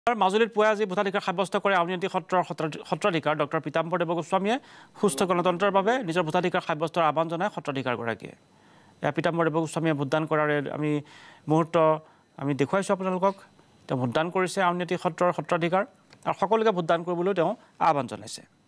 মাজুলীত পুৱা আজি ভোটাধিকাৰ সাব্যস্ত কৰে আউনীআটী সত্ৰৰ সত্ৰাধিকাৰ ডক্টৰ পীতাম্বৰ দেৱ গোস্বামীয়ে সুস্থ গণতন্ত্ৰৰ বাবে নিজৰ ভোটাধিকাৰ সাব্যস্তৰ আহ্বান জনায় সত্ৰাধিকাৰগৰাকীয়ে। পীতাম্বৰ দেৱ গোস্বামীয়ে ভোটদান কৰাৰ আমি মুহূৰ্ত আমি দেখুৱাইছোঁ আপোনালোকক। তেওঁ ভোটদান কৰিছে আউনীআটী সত্ৰৰ সত্ৰাধিকাৰ আৰু সকলোকে ভোটদান কৰিবলৈ তেওঁ আহ্বান জনাইছে।